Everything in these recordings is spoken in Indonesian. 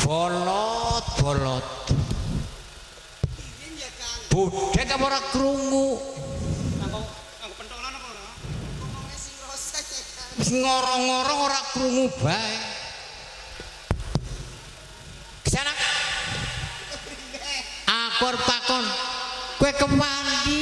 bolot budek apa ora krungu Anggo pentolan apa ora? Ngomongnya sing rasa ya kan. wis ngorong-ngorong ora krungu bae kesana aku arep takon kowe kemandi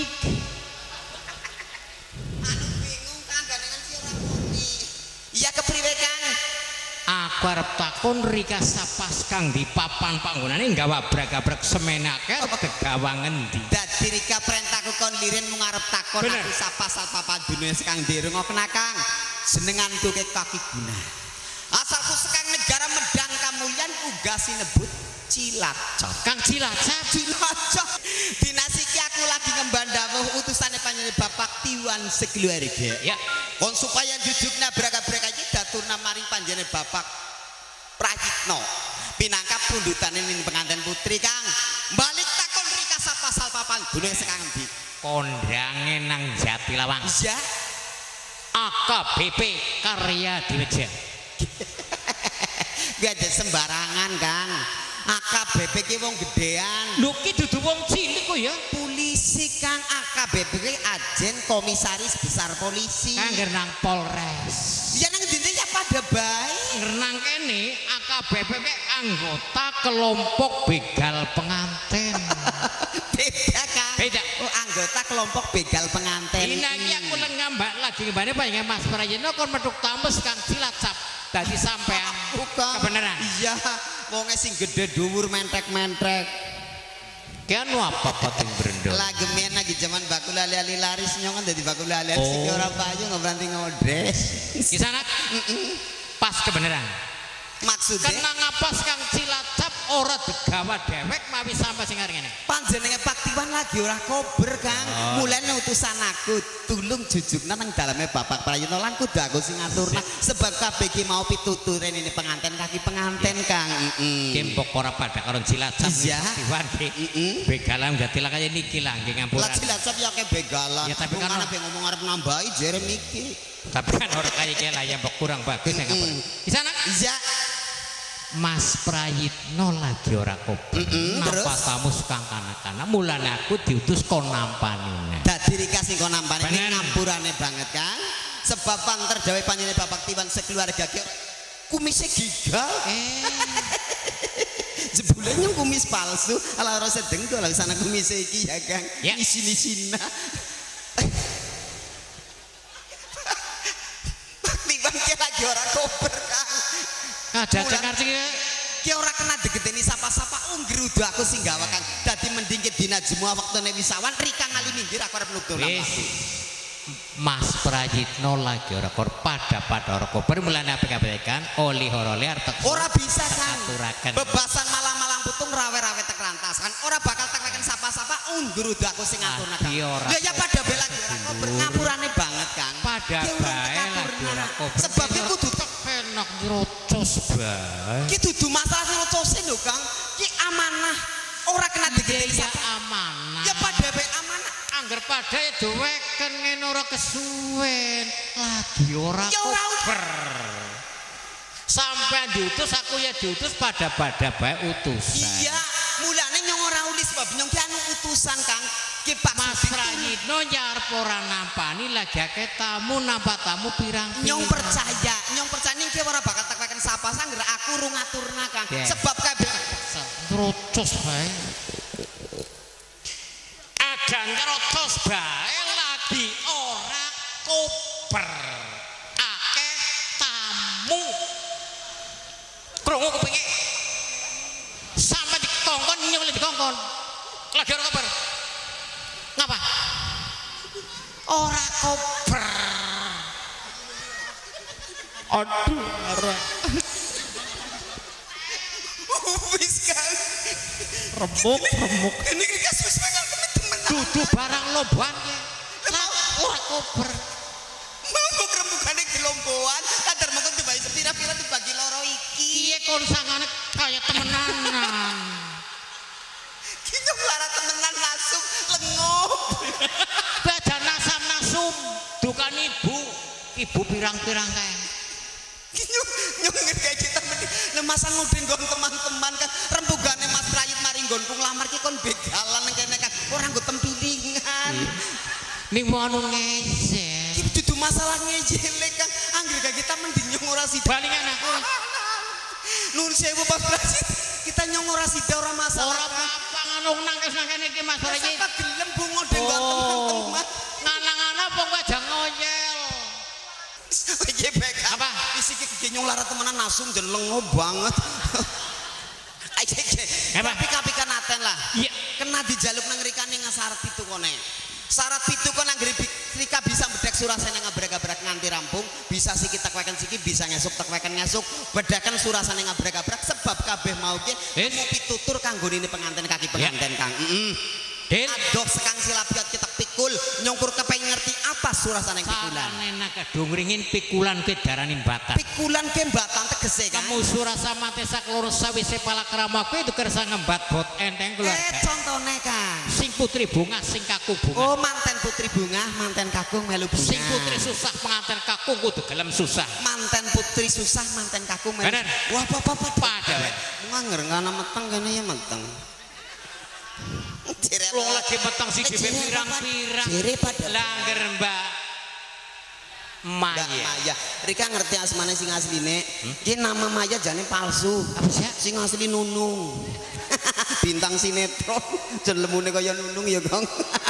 Anu bingung kan gandengan si ora muni. Iya kepriwe Kang? aku arep takon Rika Sapas kang di papan panggonane nggawa abrak-abrak semenake kegawa ngendi Dadi Rika perintahku kon lirin mung arep takon Bener. aku sapa dunia sekang dirung kena Kang. Senenganku ke kaki guna. Asalku sekang negara Medang Kamulyan uga sinebut Cilacap. Kang Cilacap Cilacap. Dinasiki aku lagi ngembandawuh utusane panjenengan Bapak Tiwan sekeluarga. ya Kon supaya jujukna braka-braka iki daturna maring panjenengan Bapak Prayitno. Pinangkap pundutane ning pengantin putri Kang. Balik takon Rika Sapasal papan dunia sekang endi? kondange nang Jatilawang Iya. AKBP Karya Diweja Gak ada sembarangan Kang. AKBP ki wong gedean. lho ki dudu wong cilik kok ya Polisi Kang, AKBP ki ajen komisaris besar polisi. kangger nang Polres Ya nang dindi ya pada baik. nang kene AKBP ki anggota kelompok begal pengantin Beda Kang. Beda. Oh, anggota kelompok begal pengantin. ini lagi aku ngambak lagi ngembane panjenengan Mas Prayitno kon medhuk tames Kang Cilacap dadi sampean Bukan. kebenaran Iya, wonge sing gede dhuwur mentrek-mentrek. kan apa pating brendol Lagi men lagi zaman bakul ali-ali laris nyongan dadi bakul ali Oh. sing ora payu nggak berani ngodres. di sana pas kebenaran Maksudnya kena ngapas Kang Cilacap ora digawa dewek mawi sampai sing arep ngene panjenengan Pak Tiwan lagi ora kober Kang. Mulane utusan aku tulung jujukna nang daleme Bapak Prayitno lan kudu aku sing ngaturna sebab kabeh iki mau pituturen ini penganten kaki penganten Kang. Kempok ora pada karo Cilacap Iya. Tiwan begalan dadi lah kaya niki lah nggih ngampura Lah Cilacap ya ke begalan. Ya, tapi kan Bukan apa ngomong arep nambahi jere miki. tapi kan ora kaya iki lah ya mbok kurang bagus ya ngampura di sana Iya. Mas Prayitno lagi ora kober terus? napa tamu kang kanak-kanak mulane aku diutus kon nampani Dadi Rika sing kon nampani Bener. ngampurane banget Kang. Sebab panter dawuh panjenengan Bapak Tiwan sekeluarga ki kumise gigal. Jebule nyung kumis palsu, ala ora sedeng to lah sana kumise iki ya Kang. Ya. Isin-isina. Pak Tiwan ki lagi ora kober Kang. ada cek arti Ki ora kena degeteni sapa-sapa nggerudu aku sing gawa Kang. Dadi mending ki dina Jumat waktune wisawan Rika ngali minggir aku arep nutur wis Mas Prayitno lagi ora kor pada ora kober mulane apa kabehkan oli horole arep ora bisa Kang. aturaken Bebasan malang-malang putung rawe-rawe tek lantas kan ora bakal tekreken sapa-sapa nggerudu aku sing ngaturna Kang. Adi ora Lah ya pada bela ora kober ngapurane banget Kang. pada Ki urung bae tekan lagi turna. ora kober Sebab ki kudu enak nyerocos bae ki dudu masalah nyocose lho Kang. Ki amanah ora kena digedeni ya sapa. amanah Ya pada bae amanah. angger pada ya deweken ngene ora kesuwen lagi ora Ya ora kober sampean diutus aku ya diutus pada bae utusan Iya, mulane nyong ora uli sebab nyong ki anu utusan Kang. Ki Pak Mas Prayitno nyarep ora nampani lagi akeh tamu nampak tamu pirang-pirang nyong percaya ning ki ora bakal tekreken sapa sangger aku rung ngaturna Kang. Ya. Sebab kabeh Rocos bae. Ada ngerocos bae lagi ora koper. Akeh tamu. Krungu kupinge. Sampe dikongkon nyemeli dikongkon. Lagi ora koper. Ngapa? Ora koper. Aduh, ora. wis Kang. Remuk. Ini kasus pengen temen. Dudu barang loban ya. Lah ora koper. Mau krembugane gelomboan, kadar mengko dibayi sepira-pira dibagi loro iki. Iye kon sangane kaya temenanan. Ki nyong lara temenan langsung lengup. Badan nasam-nasum dukan ibu pirang-pirang kae. Ki nyong ngerti kita meni. Lah masa ngudeng nggon teman-teman kan rembugane Mas Prayit mari nggonku nglamar ki kon begalan nang kene kan ora nggo tempilingan. Ning mau ngejek. Iki dudu masalah ngejele Kang. Anggere kita mending nyong ora sida. Balingan aku. Nuwun sewu Mas Prayit. Kita nyong ora sida ora masalah. Ora apa ngono nangkes nang kene iki Mas Prayit. Sampe gelem bu ngudeng nggon teman-teman. Nganang-nganang apa kowe aja ngoyel. Iki bek. Apa? Wis iki genyong lara temenan nasum jen lengo banget. Tapi kapikan aten lah. Iya. Kena dijaluk nang rikane ngasarep itu kone. Syarat pitu kon anggere Rika bisa bedek surasane ngabrak-abrak nganti rampung, bisa siki tekweken siki, bisa ngesuk tekweken ngesuk, bedakan surasane ngabrak-abrak sebab kabeh mau ki mau pitutur kanggo ini pengantin kaki pengantin Kang. Adoh sekang silapiat kita pikul nyongkur kepengin ngerti apa surasane pikulan. Sarane nak kedungringin pikulan ke darani batan. Pikulan ke batan tegese Kang. Kamu surasa mate sak loro sawise palakrama kowe itu kersa ngembat bot enteng keluarga. Contone Kang. Sing putri bunga, sing kaku bunga. Oh, manten putri bunga, manten kakung melu bunga. Sing putri susah, pengantin kakung kudu gelem susah. Manten putri susah, manten kakung melu. Bener. Wah, apa-apa Pada weh. Nganger ngana meteng kene ya meteng. Wong lagi meteng siji pirang-pirang. Jere pada Langger Mbak Maya. Maya. Rika ngerti asmane sing asline. Ki nama Maya jane palsu. Apa sih? Sing asli Nunung. Bintang sinetron. Jen lemune kaya Nunung ya, Kang.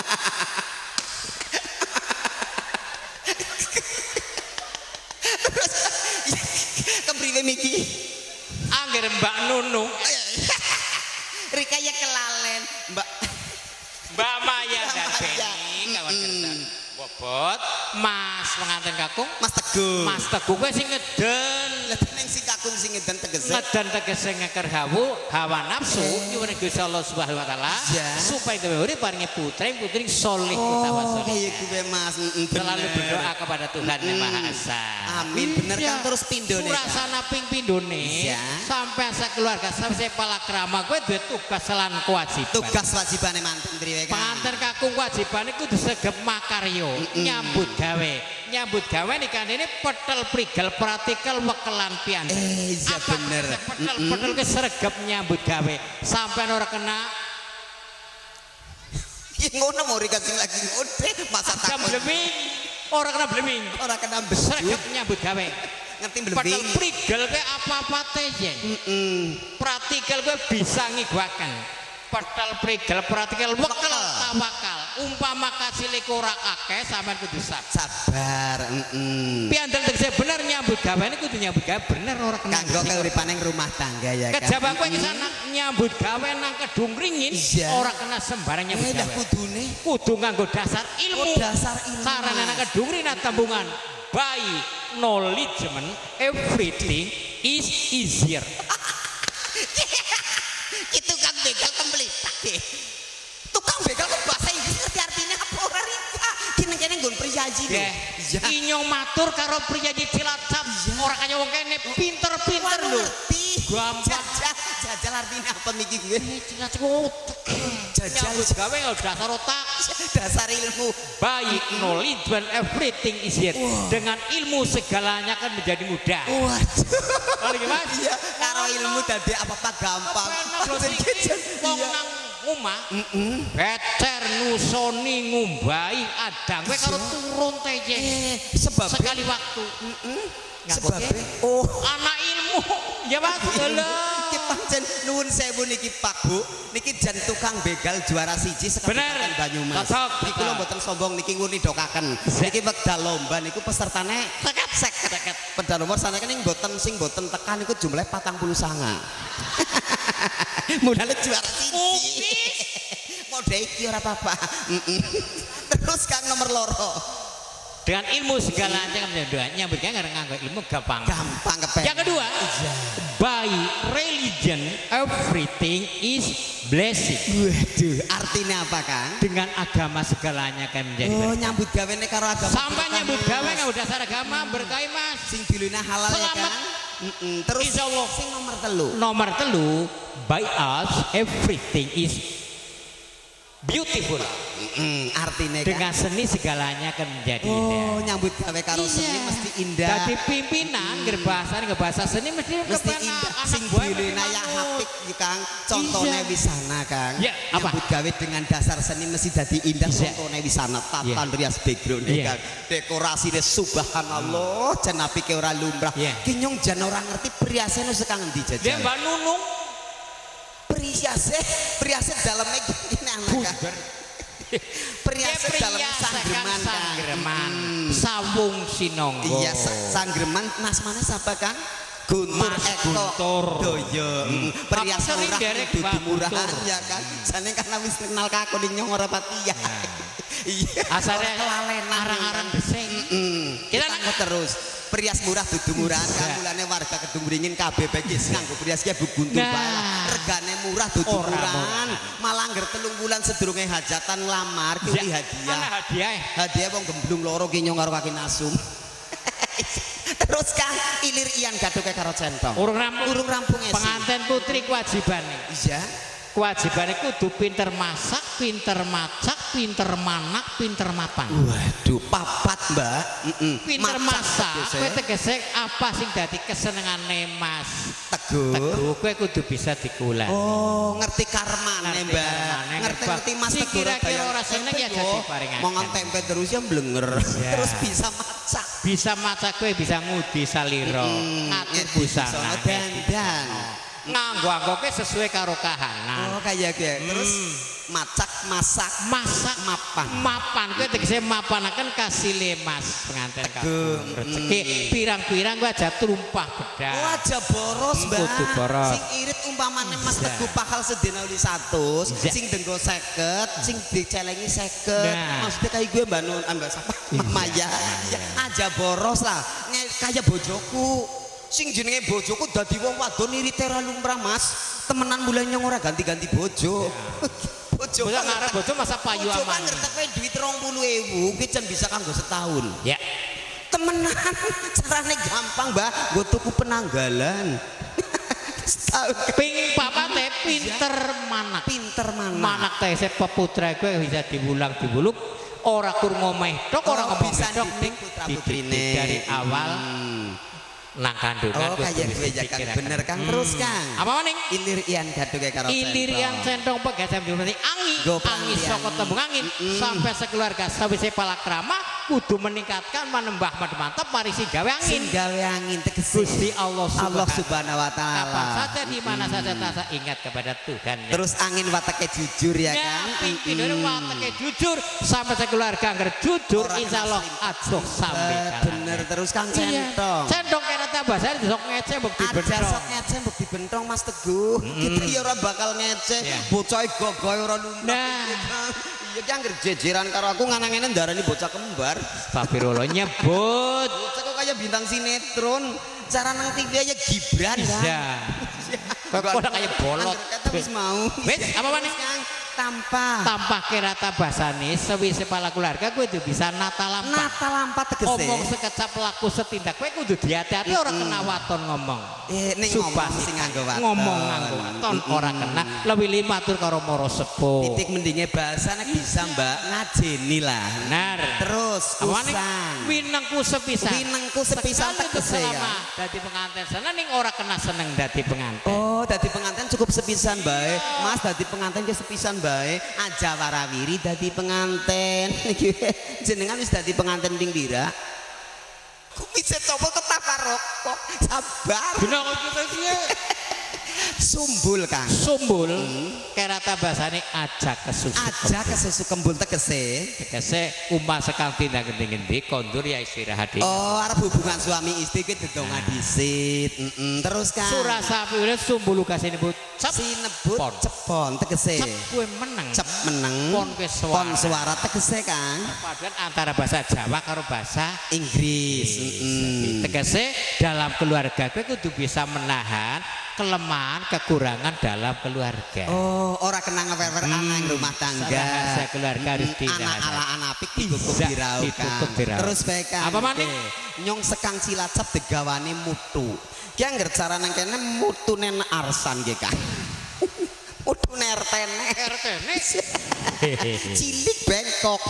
Kepriwe miki? Angger Mbak Nunung. Rika ya kelalen, Mbak Maya dan Beni kawan kerja. Bobot, Mas pengantin kakung, Mas Teguh. Mas Teguh kowe sing ngeden. Lah ning sing kakung sing ngeden tegese. Ngeden tegese ngeker hawa nafsu nyuwun Gusti Allah Subhanahu wa taala supaya dhewe urip paringi putri soleh utawa soleh. Kaya kuwe Mas, Selalu berdoa kepada Tuhan Yang Maha Esa. Amin, bener kan terus pindone. Surasana ping pindone sampai sekeluarga sampai palakrama kowe duwe tugas lan kewajiban. Tugas wajibane manten priwe Kang. Panganten kakung kewajibane kudu segep makarya, nyambut gawe nikane petel prigel praktikal wekelan pian. Iya bener. Petel ke sregep nyambut gawe sampean ora kena ngono mau dikasih lagi ngode masa takut. bleming. Ora kena bleming. Ora kena besut. Sregep nyambut gawe. Ngerti Petel bleming. prigel ke apa-apa tejen. Praktikal kowe bisa ngigwaken. Petel prigel praktikal wekel tawakal. Umpama kasile ora akeh sampean kudu sabar. Piandel tegese bener nyambut gawe kudu nyambut gawe bener ora kena. Kanggo keuripane rumah tangga ya kan. Kejaba kowe iki sana nyambut gawe nang kedung ringin ora kena sembarang nyambut gawe. Kudune Kudu nganggo dasar ilmu. dasar ilmu. Sarane nang kedung ringin tembungan by knowledge everything is easier. Itu kan begal kemplitak deh. Tukang begal kok bahasa Inggris ngerti artinya apa ora Rika? Kene nggon priyaji lho. Iya. Inyo matur karo priyaji Cilacap ora kaya wong kene pinter-pinter lho. Gampang. Jajal artinya apa miki gue? Cilacap otak. Jajal Gawe dasar otak. dasar ilmu. Baik knowledge and everything is here. Dengan ilmu segalanya kan menjadi mudah. Waduh. Kalau gimana? Iya, karo ilmu dadi apa-apa gampang. Wong nang omah, becer nusoni ngumbahi adang kowe karo turun teje. Sebab Sekali waktu. sebab Anak ilmu. Ya Mas, lho. Iki pancen nuwun sewu niki Pak Bu. Niki jan tukang begal juara siji sekalian Banyumas. Niku lho mboten sombong niki nguni dokaken. Niki wekdal lomba niku pesertane 50. Pedal nomor saneke ning sing mboten tekan niku jumlahe 49. Modale juara siji. Mode iki ora apa-apa. Terus Kang nomor loro. Dengan ilmu segalanya kan nyambut gawe nganggo ilmu gampang. Gampang kepen. Yang kedua, by religion everything is blessing. Waduh, artinya apa Kang? Dengan agama segalanya kan menjadi Oh, berkah. nyambut gawe nek karo agama. Sampai nyambut gawe nganggo dasar agama berkah Mas. Sing dilune halal ya Selamat. Kang. Terus Insyaallah. sing nomor 3. Nomor 3, by us everything is beautiful. Artinya Dengan seni segalanya akan menjadi indah. Nyambut gawe karo seni mesti indah. Jadi pimpinan bahasa seni mesti indah. Sing diulina yang hapik iki Kang. Contone wisana Kang. Ya, apa? Nyambut gawe dengan dasar seni mesti dadi indah. Contone wisana tatan rias background Kang. Dekorasine subhanallah jan apike ora lumrah. Ki nyong jan ora ngerti priasane sekang endi jajan. Mbak Nunung priase daleme ini anak priase daleme sangreman sawung sinonggo iya sangreman nasmane sapa Kang Guntur Eko Doyo prias murah dudu murahan ya Kang jane karena wis kenal kakon nyong ora pati ya iya asare arang-arang desing kita nangkut terus prias murah dudu murahan Kang mulane warga Kedung Wringin kabeh bae nganggo prias ki Bu Guntur bae regane murah dudu murahan malah ngger 3 bulan sedurunge hajatan lamar ki hadiah wong gemblung loro ki nyong karo kaki nasum terus Kang ilir iyan gaduke karo centong urung rampung pengantin putri kewajibane iya kewajibannya kudu pinter masak, pinter macak, pinter manak, pinter mapan. Waduh, papat Mbak. Pinter masak, kowe tegese apa sing dadi kesenengane Mas Teguh, kowe kudu bisa dikulan. Oh, ngerti karmane Mbak. Ngerti Mas Teguh. Kira-kira ora seneng ya jadi paringan. Mangan tempe terus ya blenger. Terus bisa masak. Bisa masak kowe bisa ngudi salira, ngatur busana. Dandan. Nganggo sesuai karo kahanan. Oh kayak terus masak mapan kowe tegese mapanaken kasile Mas pengantin kakung rezeki pirang-pirang kowe aja trumpah bedah aja boros Mbak sing irit umpamane Mas Teguh pakal sedina uli 100 sing denggo 50 sing dicelengi 50 maksudnya kayak gue Mbak Nun Mbak sapa Maya aja boros lah kayak bojoku sing jenenge bojoku dadi wong wadon irite ra lumrah Mas temenan mulai nyong ora ganti-ganti bojo bojo ngarep bojo masa payu aman bojo kan ngertek duit 20.000 kuwi jan bisa kanggo setahun ya temenan carane gampang Mbak nggo tuku penanggalan ping papate pinter manak tese peputra kowe bisa diwulang-diwuluk ora kur ngomeh tok ora ngomong tok ning dari awal nang kandungan kayak gue ya Kang bener Kang terus Kang apa maning ilir iyan gaduke karo ilir iyan centong pegasam berarti angin saka tembung angin sampai sekeluarga sawise palakrama kudu meningkatkan manembah mantep marisi gawe angin tegese Gusti Allah Subhanahu wa taala apa saja di mana saja tak ingat kepada Tuhan terus angin watake jujur ya Kang pimpinane watake jujur sampai sekeluarga ngger jujur insyaallah aduh sampe bener terus Kang centong rata bahasa sok ngece mbok dibentong. Aja sok ngece mbok dibentong Mas Teguh. Kita ya ora bakal ngece. Bocah gogoe ora lumrah. Iya ki anggere jejeran karo aku nganangene ndarani bocah kembar. Astagfirullah nyebut. Bocah kok kaya bintang sinetron. Cara nang TV aja Gibran kan. Iya. Kok kaya bolot. Wis mau. Wis apa maneh? Tampah kerata basane sewise pala keluarga kowe kudu bisa nata lampa tegese omong sekecap laku setindak kowe kudu hati-hati ora kena waton ngomong ning ngomong sing nganggo waton ngomong nganggo waton ora kena luwih matur karo mara sepuh titik mendinge bahasane bisa Mbak ngajeni lah benar terus usang winengku sepisan tegese ya dadi pengantin seneng ning ora kena seneng dadi pengantin oh dadi pengantin cukup sepisan bae Mas dadi pengantin ke sepisan bae aja warawiri dadi penganten jenengan wis dadi penganten ping pira kok bisa coba ketapa rokok sabar bener kok sumbul Kang sumbul kerata bahasane aja kesusu kembul tegese umpah sekang tindak ngendi kondur ya istirahat oh arep hubungan suami istri kuwi dedonga dhisit terus Kang surah sapi udah sumbul kasih nebut sinebut cepon tegese cep kowe meneng pon suara tegese Kang perpaduan antara bahasa Jawa karo bahasa Inggris tegese dalam keluarga kowe kudu bisa menahan kelemahan kekurangan dalam keluarga oh ora kena ngewer-wer anak rumah tangga bahasa keluarga harus anak ala anapik digugup diraup terus baik apa maneh nyong sekang Cilacap degawane mutu ki angger cara nang kene mutune arsan nggih Kang mutu RT-ne. RT-ne. Cilik bengkok.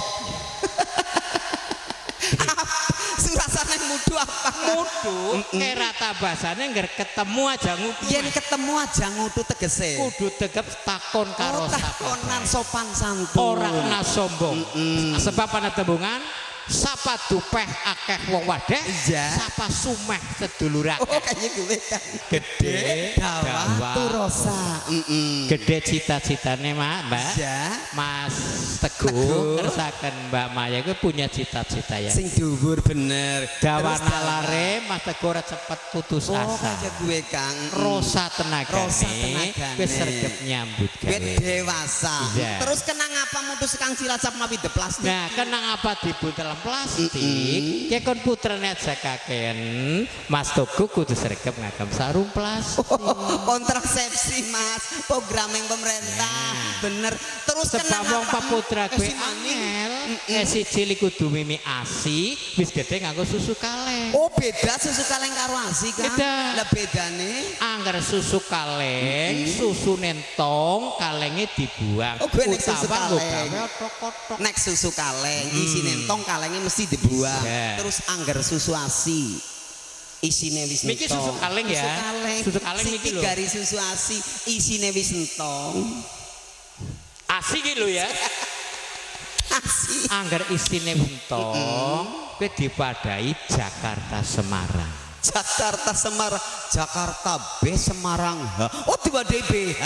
Surasane mudu apa? Mudu kerata basane ngger ketemu aja ngudu. Yen ketemu aja ngudu tegese. Kudu tegep takon karo sapa. Takonan sopan santun. Ora kena sombong. Sebab ana tembungan sapa dupeh akeh wong wadeh, sapa sumeh sedulur akeh. Oh kaya gue kan. Gede dawa turosa. Gede cita-citane Mbak. Mas Teguh ngersaken Mbak Maya itu punya cita-cita ya. Sing dhuwur bener. Dawa nalare Mas Teguh ora cepet putus asa. Oh kaya gue Kang. Rosa tenagane wis sregep nyambut gawe. Dewasa. Terus kenang apa mutus Kang Cilacap mawi de plastik? Nah, kenang apa dibuntel plastik kayak kon putrane aja kaken Mas Teguh kudu sregep ngagem sarung plastik. Kontrasepsi Mas, program yang pemerintah bener. Terus sebab wong peputra gue angel si cilik kudu mimi asi wis gede nganggo susu kaleng. Oh beda susu kaleng karo asi kan? Lah bedane angger susu kaleng susu nentong kalengnya dibuang. Oh gue nek susu kaleng nek susu kaleng isi nentong kalengnya mesti dibuang. Terus angger susu asi isine wis entong. Niki susu kaleng ya. Susu kaleng niki lho. Gari susu asi isine wis entong. Asi iki lho ya. Asi. Angger isine entong, kowe dipadai Jakarta Semarang. Jakarta Semarang, Jakarta B Semarang H. Oh diwadai BH.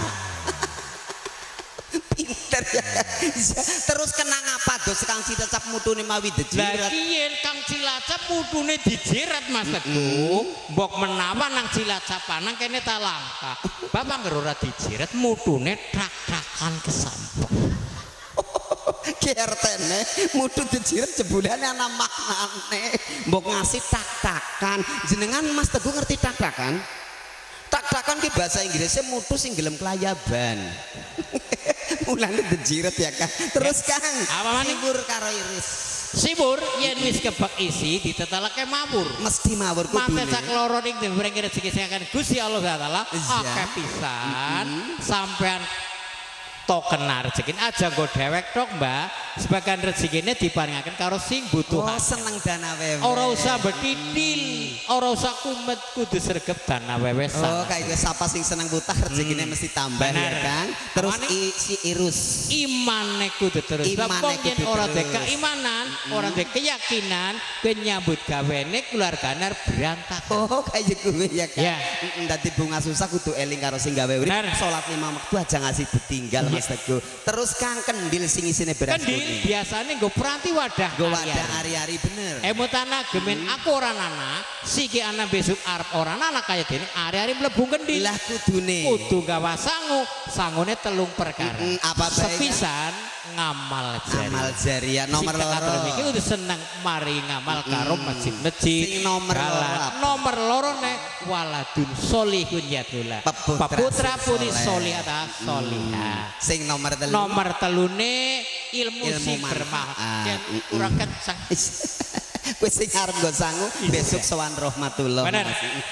Pinter ya. Terus kenang apa dos Kang Cilacap mutune mawi dijirat. Lah yen Kang Cilacap mutune dijirat Mas Teguh, mbok menawa nang Cilacapan nang kene ta langka. Bapak ngger ora dijirat mutune trak-trakan kesampok. KRT-ne mutu dijirat jebulane ana maknane. Mbok ngasih tak-takan. Jenengan Mas Teguh ngerti tak-takan? Tak-takan ki bahasa Inggrisnya mutu sing gelem kelayaban. Mulane dijirat ya Kang. Terus Kang, sibur karo iris. Sibur yen wis kebak isi diteteleke mawur. Mesti mawur kudune. Mate sakloro ning diparingi rezeki sing akan Gusti Allah taala akeh pisan sampean tokenar rezeki aja nggo dhewek tok Mbak. Sebagian rezekine diparingaken karo sing butuhan. Oh seneng dana wewe. Ora usah betitil, ora usah kumet kudu sregep dana wewesan. Oh kayak gue sapa sing seneng butah rezekine mesti tambah ya Kang. Terus si irus. Imane kudu terus. Wong yen ora duwe keimanan, ora duwe keyakinan, kowe nyambut gawene keluargane berantakan. Oh kayak gue ya Kang. Dadi bunga susah kudu eling karo sing gawe urip. Salat 5 waktu aja ngasih ditinggal Mas Teguh. Terus Kang kendil sing isine beras. Kendil biasanya gue peranti wadah. Gue wadah hari-hari bener. Emutana gemen aku orang anak, siki anak besok Arab orang anak kayak gini. Hari-hari mlebu kendil. Lah kudune. Kudu gawa sangu, sangune telung perkara. Apa sepisan ngamal jari. Ngamal jari ya nomor loro. Iki udah seneng mari ngamal karo masjid-masjid. Sing nomor loro. Nomor loro nek waladun solihun yatula. Putra putri solih atau solihah. Sing nomor telu. Nomor telune ilmu sing bermanfaat. Kurang kencang. Kowe sing arep nggo sangu besok sowan rahmatullah. Bener.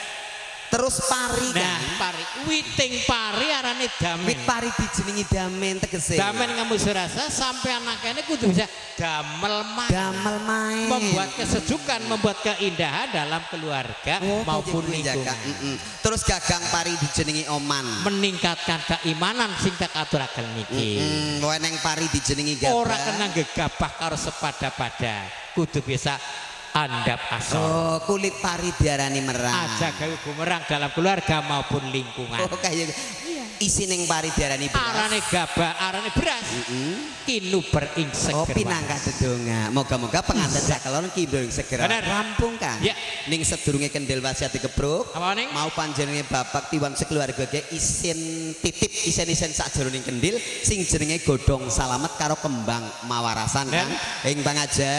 Terus pari kan? Nah, pari. Witing pari arane damen. Wit pari dijenengi damen tegese. Damen ngamu surasa sampai anaknya kudu bisa damel main. Damel main. Membuat kesejukan, membuat keindahan dalam keluarga maupun lingkungan. Terus gagang pari dijenengi oman. Meningkatkan keimanan sing tak aturaken niki. Weneng pari dijenengi gabah. Ora kena gegabah karo sepada-pada. Kudu bisa andap asor. Oh, kulit pari diarani merang. Aja gawe bumerang dalam keluarga maupun lingkungan. Oh, kayak isi ning pari diarani beras. Arane gabah, arane beras. Kinu bering seger. Oh, pinangka dedonga. Moga-moga pengantin sakelon ki segera rampung Kang. Ya. Ning sedurunge kendel wasiat dikebruk. Apa ning? Mau panjenenge bapak tiwan sekeluarga ge isin titip isen-isen sak jroning kendil sing jenenge godhong salamet karo kembang mawarasan Kang. Ing pangajat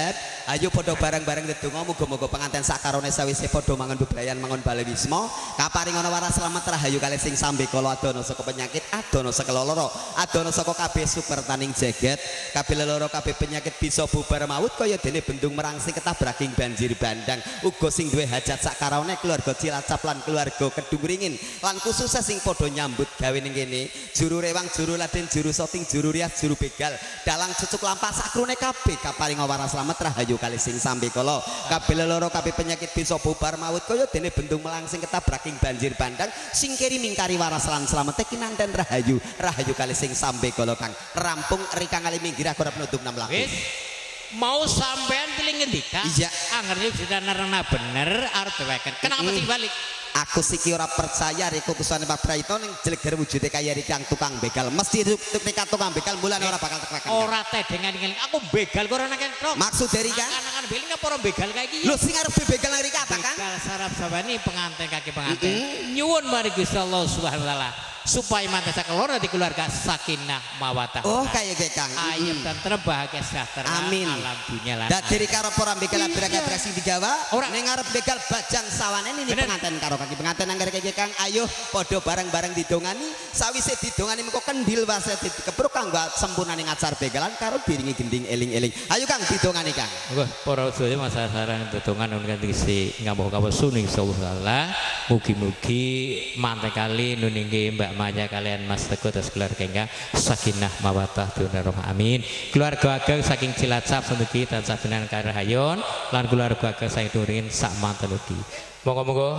Ayo padha bareng-bareng ndedonga muga-muga pengantin sakarone sawise padha mangun bebrayan mangun bale wisma kaparingana waras slamet rahayu kalih sing sambe kala adono saka penyakit adono saka lara adono saka kabeh sukertaning jagat kabeh lara kabeh penyakit bisa bubar maut kaya dene bendung merangsing ketabraking banjir bandang uga sing duwe hajat sakarone keluarga Cilacap lan keluarga Kedung Ringin lan khususnya sing padha nyambut gawe ning kene juru rewang juru laden juru soting juru rias juru begal dalang cucuk lampah sakrone kabeh kaparinga waras slamet rahayu kalih sing sambe kala kabeh lara kabeh penyakit bisa bubar maut kaya dene bendung melangsing ketabraking banjir bandang sing keri mingkari waras lan slamete kinanten rahayu kalih sing sambe kala Kang rampung rikang kali minggir ora penutup 6 lagu mau sampean pilih ngendika iya angernya sudah nerena bener arep deweken kenapa sih balik aku siki ora percaya rek utusane Pak Praitno ning jeleger wujude kaya rikang tukang begal mesti nekat tukang begal mulane ora bakal tekan ora tedengan ngeling aku begal kok ora nek maksud dari Kang anak-anak beling apa ora begal kayak iki lho sing arep begal nang rika apa Kang begal sarap sabani pengantin kaki pengantin nyuwun mari Gusti Allah Subhanahu wa taala supaya mantan sakelora di keluarga sakinah mawadah oh kaya ge Kang ayem dan terbahagia sejahtera amin alam dunia lan dadi rika ora begal begal sing digawa ora ning arep begal bajang sawane ini pengantin karo kaki pengantin anggar kaya Kang ayo padha bareng-bareng didongani sawise didongani mengko kendil wase dikepruk kanggo sempurnane ngajar begalan karo biringi gending eling-eling ayo Kang didongani Kang monggo para sedaya masa sareng didongan nuwun si ngampung-ngampung suning insyaallah mugi-mugi manten kali nuningge Mbak Maya kalian Mas Teguh terus keluarga sakinah mawadah warahmah amin keluarga ageng saking Cilacap semugi tansah benan karahayon lan keluarga ageng saking Durin sak manten ugi monggo-monggo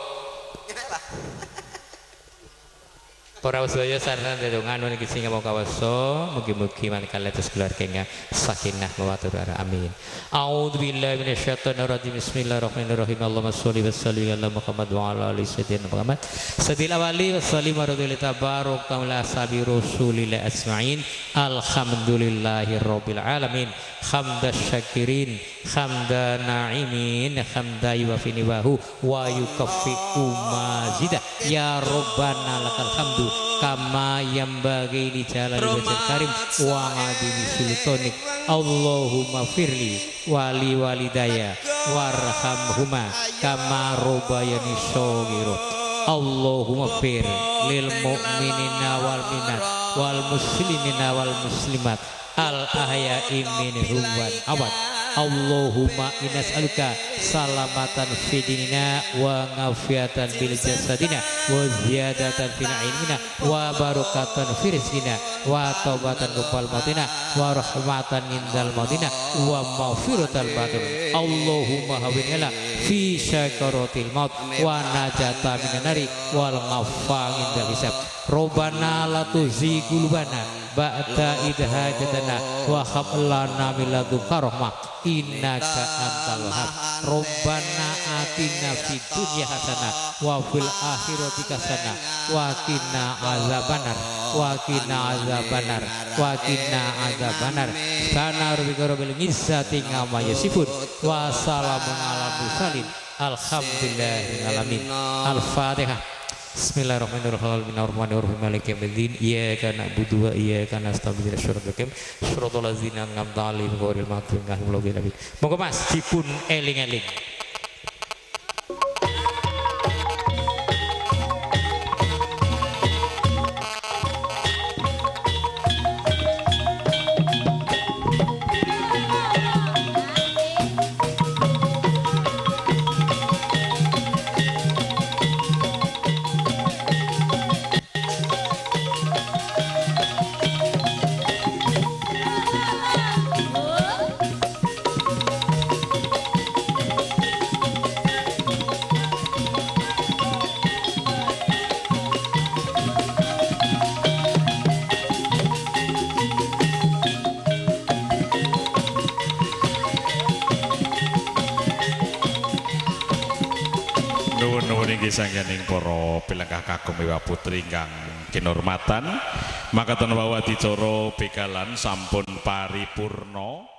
para sedaya sarana dedongan nuwun iki sing mau kawaso mugi-mugi manekale terus keluarga sakinah mawaddah warahmah amin a'udzubillahi minasyaitonir rajim bismillahirrahmanirrahim Allahumma sholli wa sallim ala Muhammad wa ala ali sayyidina Muhammad sadil awali wa sallim radhiyallahu tabaraka taala sabi rasulillah asma'in alhamdulillahi rabbil alamin hamdas syakirin hamda na'imin hamda yuwafini wahu wa yukaffi'u mazidah ya rabbana lakal hamdu kama yambagi li jalali wajhil karim wa adimi sultanik Allahumma firli wali walidaya warhamhuma kama rabbayani shaghira Allahumma fir lil mu'minina wal minat wal muslimina wal muslimat al ahya'i minhum wal amwat Allahumma inas'aluka salamatan fi dinina wa ngafiatan bil jasadina wa ziyadatan fi ilmina wa barakatan fi rizqina wa taubatan qabla mautina wa rahmatan indal mautina wa maghfiratal batin Allahumma hawinna fi syakaratil maut wa najata minan nari wal ghaffa indal hisab Robbana la tuzigh qulubana ba'da idh hajatana wa hab lana min ladunka rahmah innaka antal wahhab Robbana atina fid dunya hasanah wa fil akhirati hasanah wa qina azabannar wa qina azabannar wa qina azabannar kana rabbika rabbil izzati amma yasifun wa salamun alal mursalin alhamdulillahil alamin al-fatihah Bismillahirrahmanirrahim Maliki yaumiddin iyyaka na'budu wa iyyaka nasta'in shiratal ladzina an'amta 'alaihim ghairil maghdubi 'alaihim waladdallin. Monggo Mas dipun eling-eling. Sangganing para pilengkah kagum Iwa Putri ingkang kinurmatan makaten wau adicara begalan sampun paripurna.